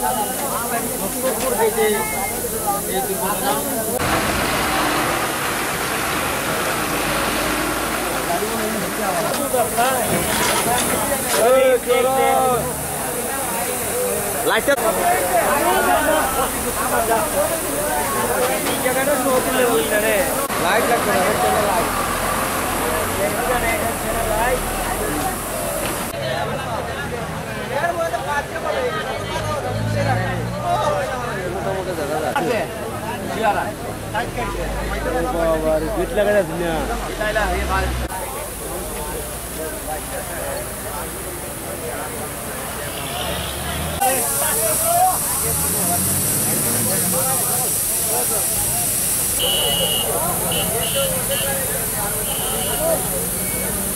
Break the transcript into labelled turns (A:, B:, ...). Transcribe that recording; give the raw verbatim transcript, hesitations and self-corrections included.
A: লাইটটা জায়গাটা শো তুলে বললে রে লাইট লাগবে না চলে লাইট এখানে এখানে লাইট এর মধ্যে পাঁচটা বলে মোটামুটি জায়গা আছে জিয়ারা লাইট কাটছে বাবা রে বিট লাগা যাচ্ছে না তাইলা এই ভাই Thank you.